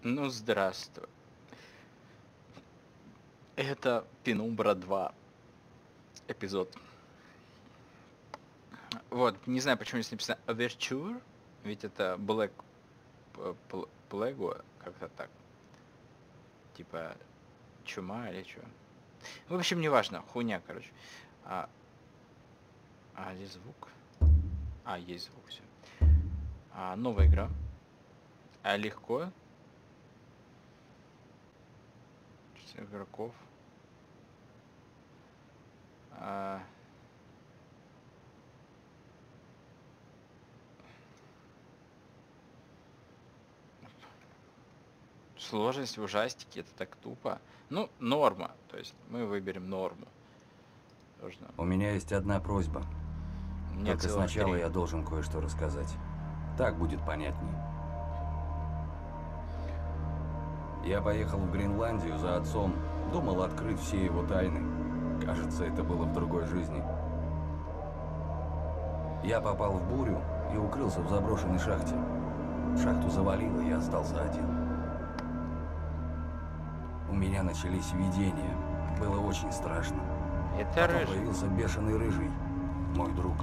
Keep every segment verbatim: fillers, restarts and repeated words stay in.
Ну, здравствуй. Это Penumbra два. Эпизод. Вот, не знаю, почему здесь написано Overture, ведь это Black Plague, как-то так. Типа чума или что. В общем, неважно, хуйня, короче. А, а есть звук? А, есть звук, все. А, новая игра. А легко. Игроков. А... Сложность в ужастике, это так тупо. Ну, норма. То есть мы выберем норму. Должно. У меня есть одна просьба. Мне Только сначала три. я должен кое-что рассказать. Так будет понятней. Я поехал в Гренландию за отцом. Думал открыть все его тайны. Кажется, это было в другой жизни. Я попал в бурю и укрылся в заброшенной шахте. Шахту завалило, и я остался один. У меня начались видения. Было очень страшно. Это Потом рыжий. появился бешеный рыжий, мой друг.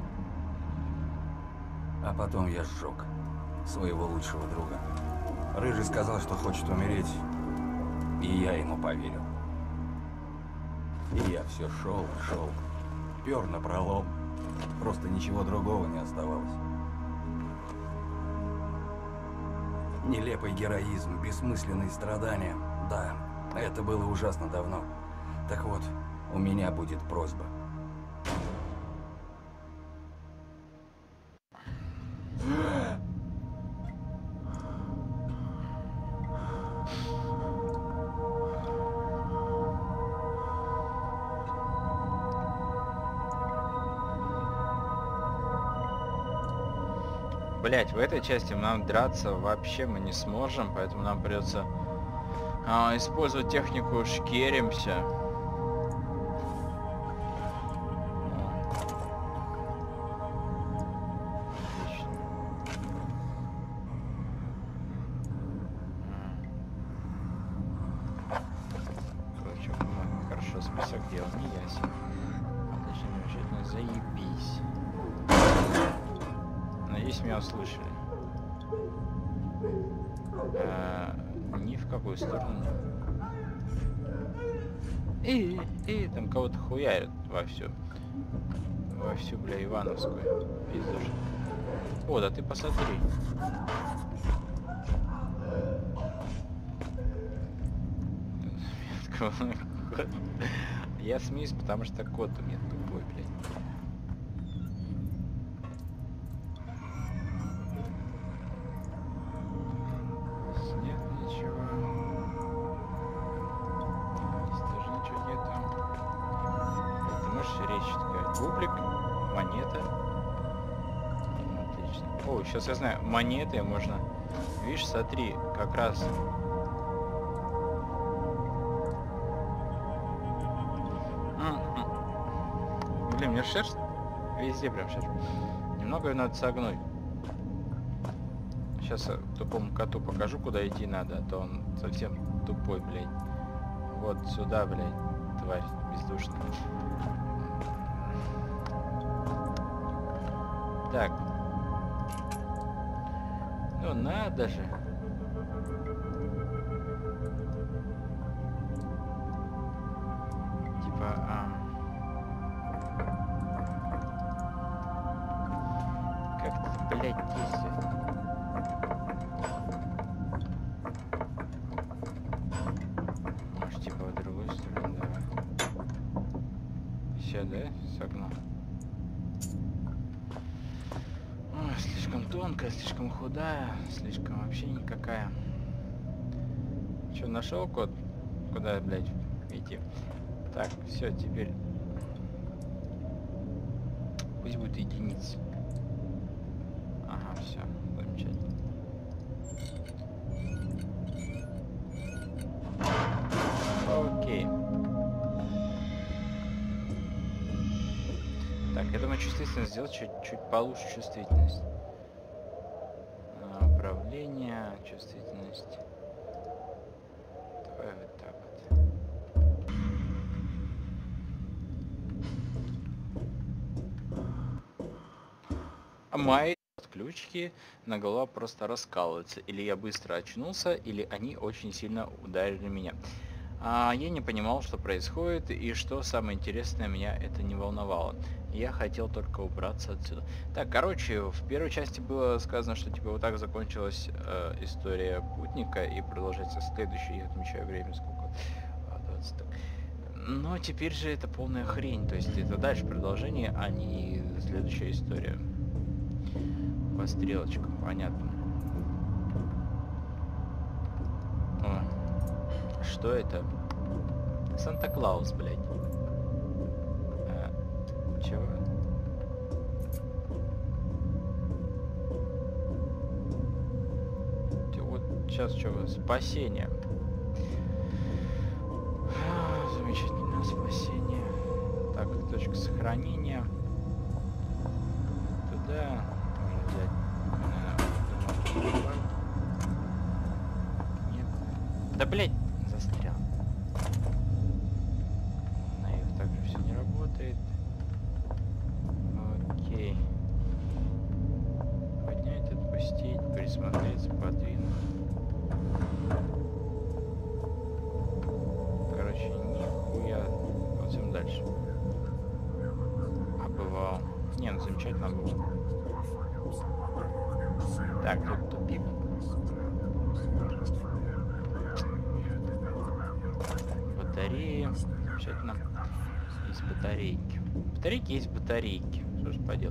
А потом я сжег своего лучшего друга. Рыжий сказал, что хочет умереть, и я ему поверил. И я все шел и шел, пер напролом. Просто ничего другого не оставалось. Нелепый героизм, бессмысленные страдания. Да, это было ужасно давно. Так вот, у меня будет просьба. Блять, в этой части нам драться вообще мы не сможем, поэтому нам придется а, использовать технику шкеримся. Короче, хорошо, список дел не ясен. Отлично, замечательно, заебись. Надеюсь, меня услышали. А, ни в какую сторону. И, и там кого-то хуярят вовсю. Вовсю, бля, Ивановскую. Пиздуш. О, да ты посмотри. Я смеюсь, потому что кот у меня тупой, блядь. Бублик, монета. Отлично. О, сейчас я знаю, монеты можно. Видишь, смотри, как раз. М-м. Блин, мне шерсть везде прям шерсть. Немного ее надо согнуть. Сейчас тупому коту покажу, куда идти надо, а то он совсем тупой, блядь. Вот сюда, блядь, тварь бездушная. Так. Ну надо же. Типа, а... Как-то, блядь, действует. Может, типа, в другую сторону, давай. Все, да? Согнал. Слишком тонкая, слишком худая, слишком вообще никакая. Че, нашел код? Куда, блядь, идти? Так, все, теперь пусть будет единица. Ага, все, замечательно. Окей. Так, я думаю, чувствительность сделать чуть-чуть получше чувствительность. Управление, чувствительность. Давай вот так вот. А мои ключики на голову просто раскалываются. Или я быстро очнулся, или они очень сильно ударили меня. А я не понимал, что происходит, и что самое интересное, меня это не волновало. Я хотел только убраться отсюда. Так, короче, в первой части было сказано, что типа вот так закончилась э, история путника, и продолжается следующая. Я отмечаю время сколько. А, двадцать, так. Но теперь же это полная хрень, то есть это дальше продолжение, а не следующая история. По стрелочкам, понятно. О. Что это? Санта-Клаус, блядь. А, чего? Ты вот сейчас чего? Спасение. Замечательное спасение. Так, точка сохранения. Туда. Можно взять. Нет. Да, блядь. Застрял. На их также все не работает. Окей. Поднять, отпустить, присмотреться, подвинуть. Короче, нихуя. Пойдем дальше. А бывал. Не, ну замечательно было. Так, тут тупик. Батареи. Замечательно. Есть батарейки. Батарейки есть батарейки. Что ж поделать.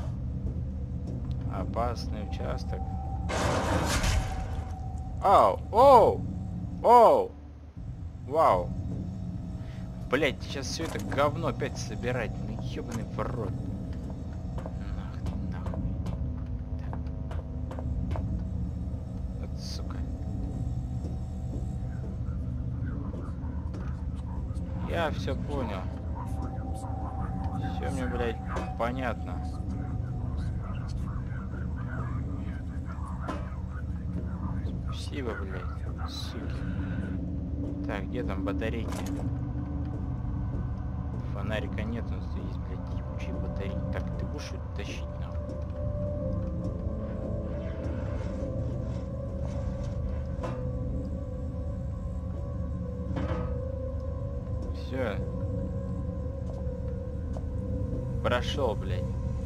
Опасный участок. Оу! Оу! Оу! Вау! Блять, сейчас все это говно опять собирать. Ну ебаный в рот. Нахуй, нахуй. Так. Вот сука. Я все понял. Все мне, блядь, понятно. Спасибо, блядь, суки. Так, где там батарейки? Фонарика нет, но здесь есть, блядь, ебучие батарейки. Так, ты будешь это тащить, нахуй? Все. Прошел, блядь.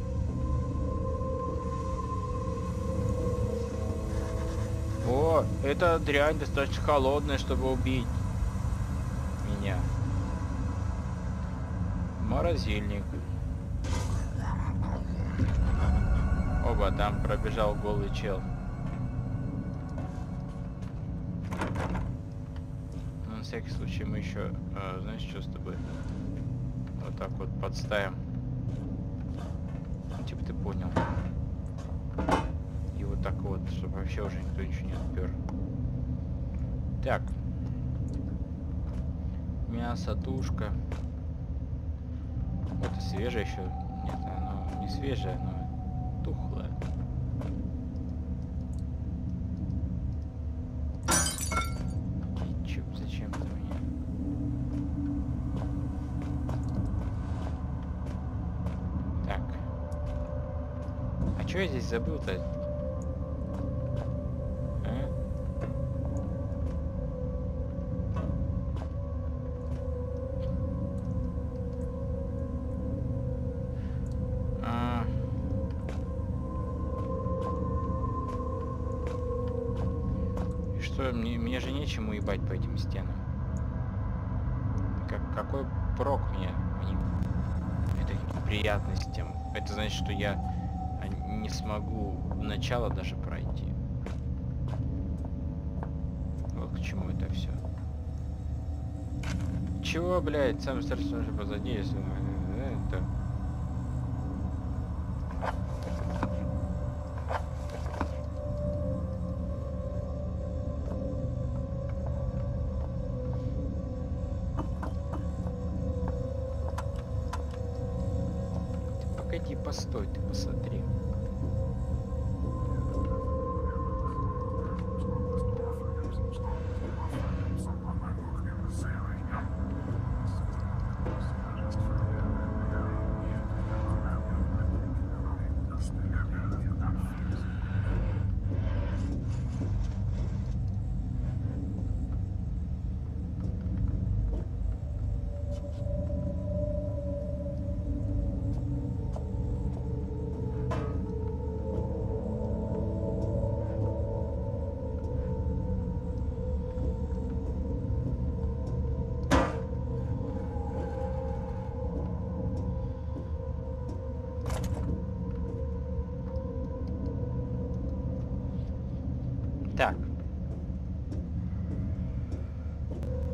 О, эта дрянь достаточно холодная, чтобы убить меня. Морозильник. Оба, там пробежал голый чел. Но на всякий случай мы еще, э, знаешь, что с тобой? Вот так вот подставим. Ну, типа ты понял. И вот так вот, чтобы вообще уже никто ничего не отпер. Так. Мясо, тушка. Вот и свежее еще. Нет, оно не свежее, оно тухлое. Кетчуп зачем-то мне. Так. А что я здесь забыл-то? Мне, мне же нечему ебать по этим стенам. Как, какой прок мне это неприятностям? Это значит, что я не смогу начало даже пройти. Вот к чему это все. Чего, блядь, сам старший уже позади, если это... Погоди, постой, ты посмотри.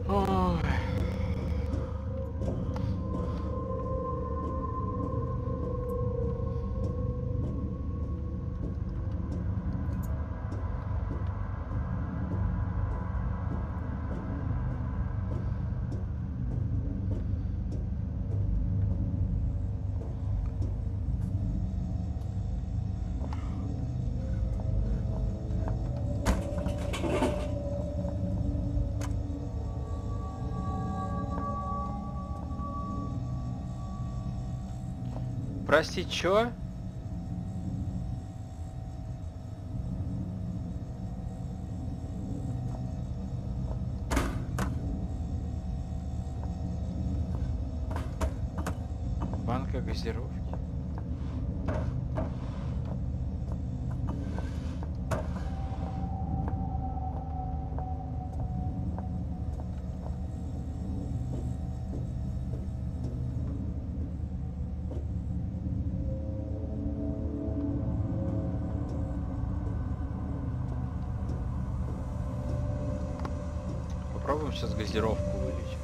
Ой. Прости, чё? Банка газировки. Попробуем сейчас газировку вылить.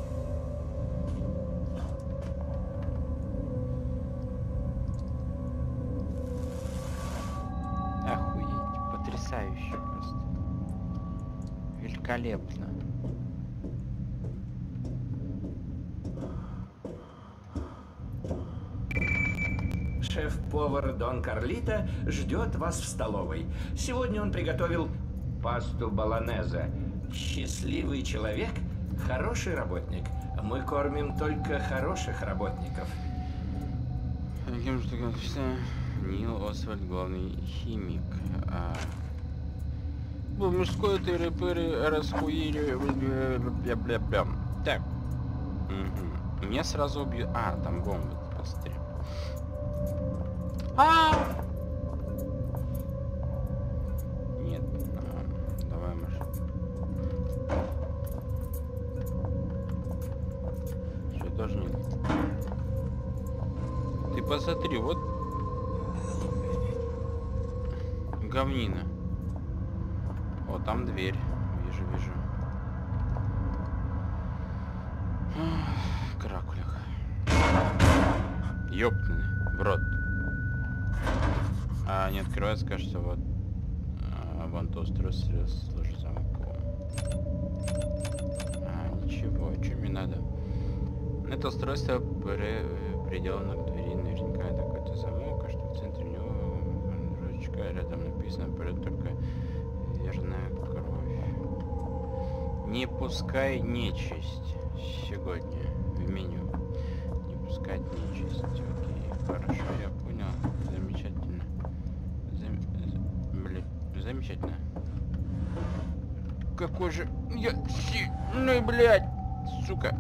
Охуеть, потрясающе просто. Великолепно. Шеф-повар Дон Карлито ждет вас в столовой. Сегодня он приготовил пасту болонезе. Счастливый человек, хороший работник. Мы кормим только хороших работников. Каким же как все? Нил Освальд, главный химик. А... Ну, мужской тыры-пыры расхуили. Бля-бля-бля. Так. Угу. Меня сразу убьют. А, там бомба. Посмотри. А! Нет. А, давай, Маша. Что, тоже нет? Ты посмотри, вот говнина. Вот там дверь. Вижу, вижу. Каракуляка. Ёптаны. В рот. А не открывается, кажется, вот. А, вон то устройство служит замком. А, ничего, что мне надо? Это устройство при... приделано к двери. Наверняка это какой-то замок, а что в центре него ручка, рядом написано «Вперед только верная кровь». Не пускай нечисть сегодня в меню. Не пускать нечисть. Окей, хорошо, я понял. Замечательно. Зам... Блин, замечательно. Какой же я сильный, блядь, сука.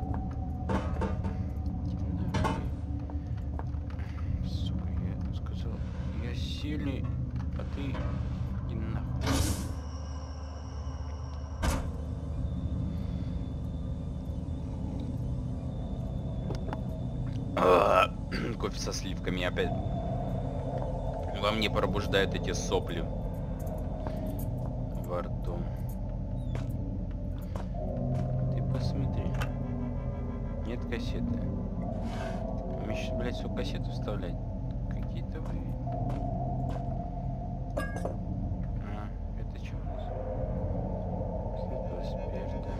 Сука, я сказал, я сильный, а ты и нахуй. Кофе со сливками опять. Во мне пробуждают эти сопли во рту. Ты посмотри. Нет кассеты. Мне сейчас, блядь, всю кассету вставлять. Какие-то вы... А, это что у нас? Светлого спирта.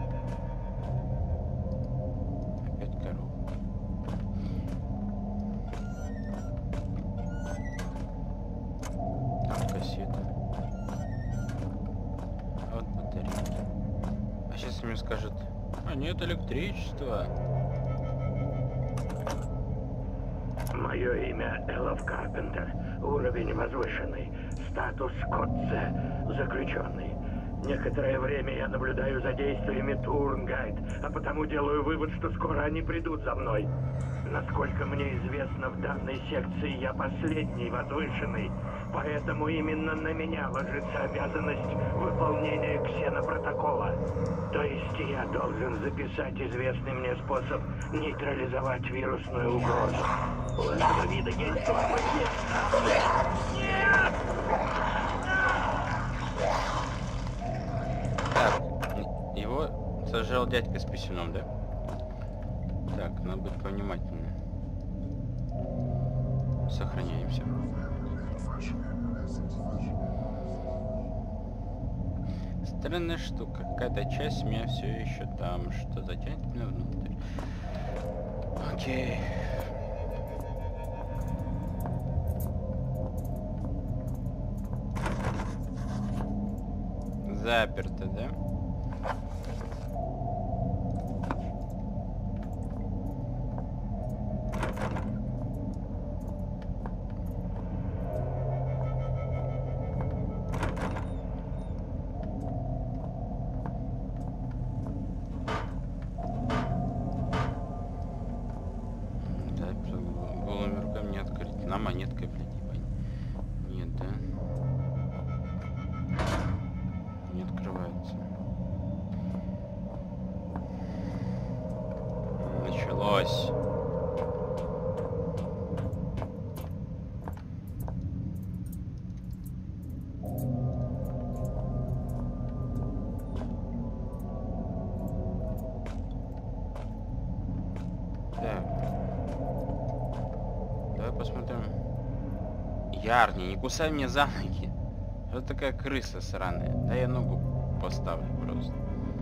Опять корова. Кассета. А вот батарейки. А сейчас мне скажут, а нет электричества. Мое имя Элов Карпентер. Уровень возвышенный. Статус Котце. Заключенный. Некоторое время я наблюдаю за действиями Турнгайт, а потому делаю вывод, что скоро они придут за мной. Насколько мне известно, в данной секции я последний возвышенный, поэтому именно на меня ложится обязанность выполнения ксенопротокола. То есть я должен записать известный мне способ нейтрализовать вирусную угрозу. У этого вида есть слабое место. Нет! Так, его Сожрал дядька с писюном, да? Так, надо быть повнимательнее. Сохраняемся. Странная штука. Какая-то часть меня все еще там. Что затянет меня внутрь. Окей. Заперто, да? Монеткой, блядь, ебать. Нет, да? Не открывается. Началось. Так. Давай посмотрим. Ярни, не кусай мне за ноги. Вот такая крыса сраная. Да я ногу поставлю просто.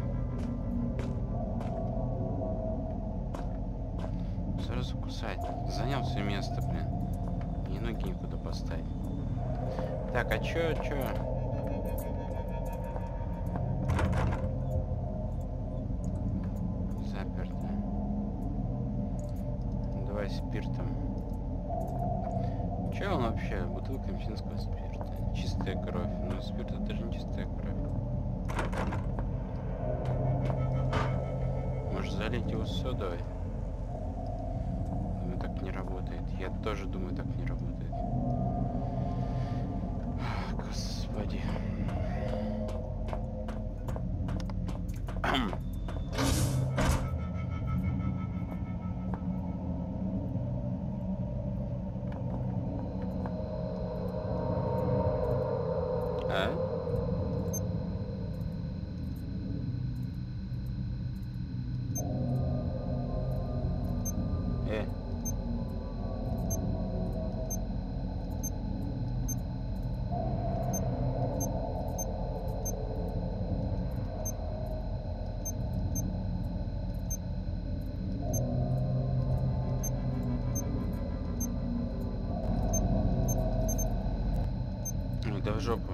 Сразу кусать. Занял все место, блин. Мне ноги никуда поставить. Так, а чё, чё? Заперто. Давай спиртом. Че он вообще? Бутылка мещанского спирта. Чистая кровь. Но спирт это даже не чистая кровь. Может залить его содой? Думаю, так не работает. Я тоже думаю, так не работает. Господи. А? Э. Ну да в жопу.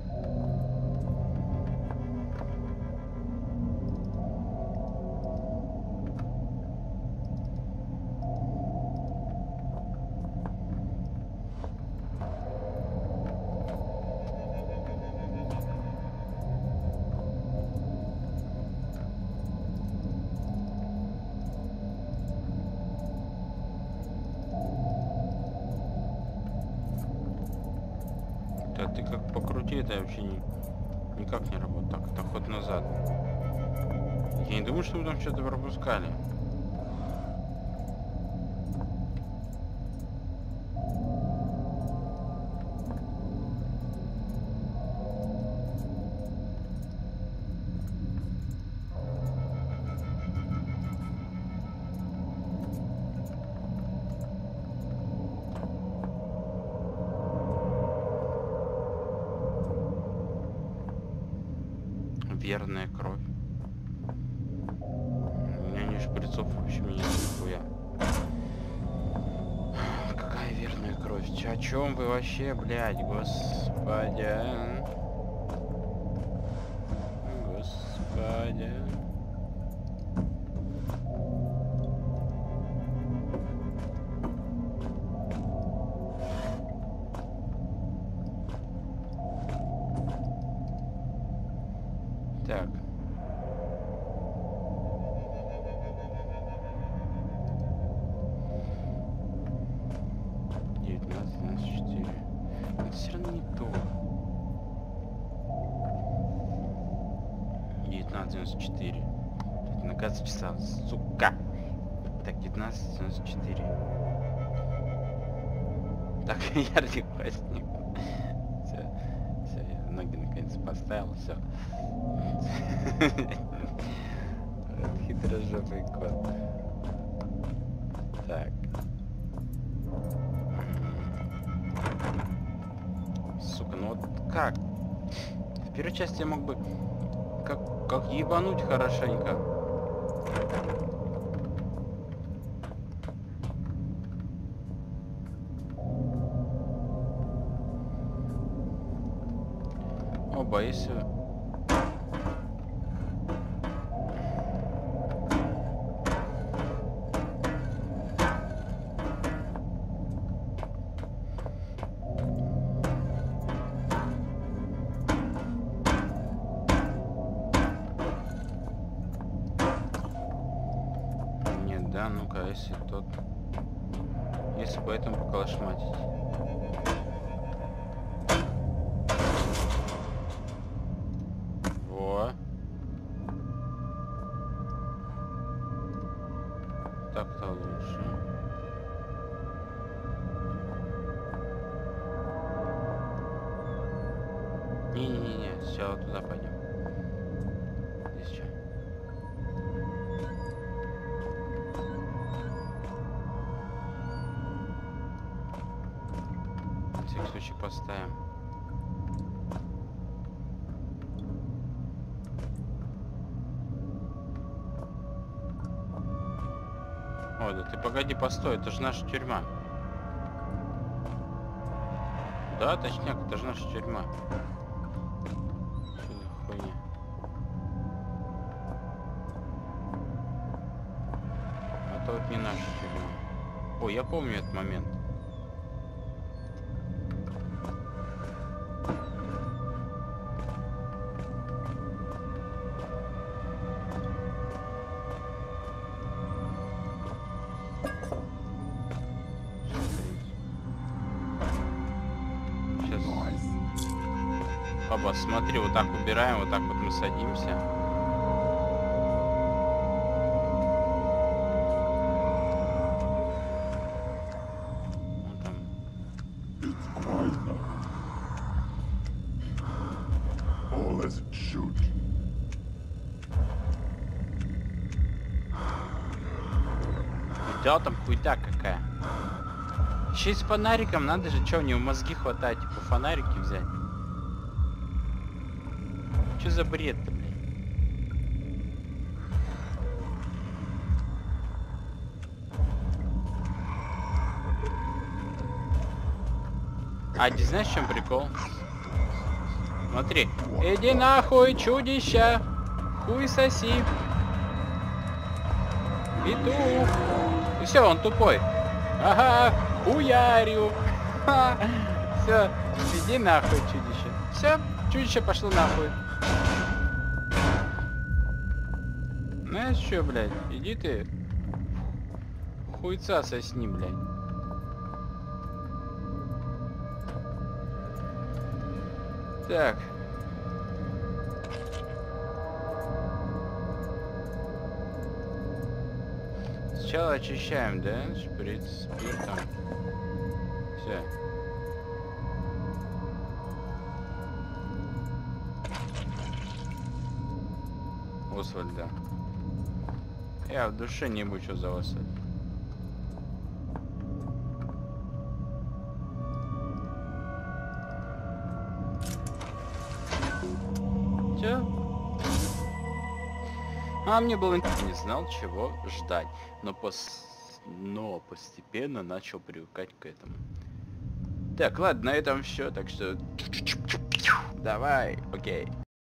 Да ты как покрути, это вообще не, никак не работает. Так, это ход назад. Я не думаю, что вы там что-то пропускали. Верная кровь. У меня не шприцов вообще нет нихуя. Какая верная кровь? О чем вы вообще, блядь, господи? Господи. Так. девятнадцать девяносто четыре. Это все равно не то. девятнадцать девяносто четыре. Наказ часа, сука. Так, девятнадцать девяносто четыре. Так, яркий праздник. Все, все, я ноги наконец поставил, все. Добрый кот. Так. Сука, ну вот как? В первой части я мог бы как, как ебануть хорошенько. О, боюсь. Нет, да, ну-ка, если тот... Если по этому поколошматить. Так-то лучше. Не-не-не, сначала туда пойдем. Здесь что? На всякий случай поставим. Ой, да ты погоди, постой, это же наша тюрьма. Да, точняк, это же наша тюрьма. Что за хуйня? А то вот не наша тюрьма. Ой, я помню этот момент. Баба, смотри, вот так убираем, вот так вот мы садимся. Вон там. Да, там хуйта какая. Еще и с фонариком, надо же, что, у него мозги хватает, типа фонарики взять. Что за бред-то, блин? А, ты знаешь, в чем прикол? Смотри. Иди нахуй, чудища! Хуй соси! Петух! И все, он тупой. Ага, хуярю! Все, иди нахуй, чудище. Все, чудище пошло нахуй. Знаешь что, блядь, иди ты хуйца сосни, блядь. Так. Сначала очищаем, да? Шприц спиртом. Все. Освальд, да. Я в душе не буду, что за Освальд. Все. А мне было интересно, не знал, чего ждать. Но, пос... Но постепенно начал привыкать к этому. Так, ладно, на этом все. Так что... Давай, окей.